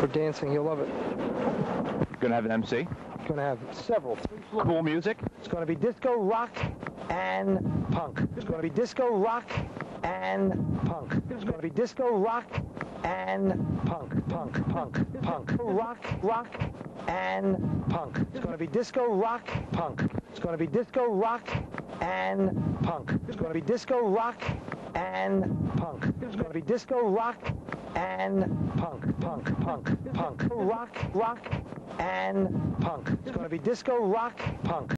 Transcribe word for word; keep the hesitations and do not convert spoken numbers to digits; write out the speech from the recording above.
for dancing. You'll love it. Gonna have an M C? Gonna have several. Cool music? It's gonna be disco, rock, and punk. It's gonna be disco, rock, and punk. It's gonna be disco, rock, and punk. Punk, punk, punk. Rock, rock, and punk. It's gonna be disco, rock, punk. It's gonna be disco, rock, and punk. It's gonna be disco, rock, and punk. It's gonna be disco, rock, and punk. Punk, punk, punk. Rock, rock, and punk. It's gonna be disco, rock, punk.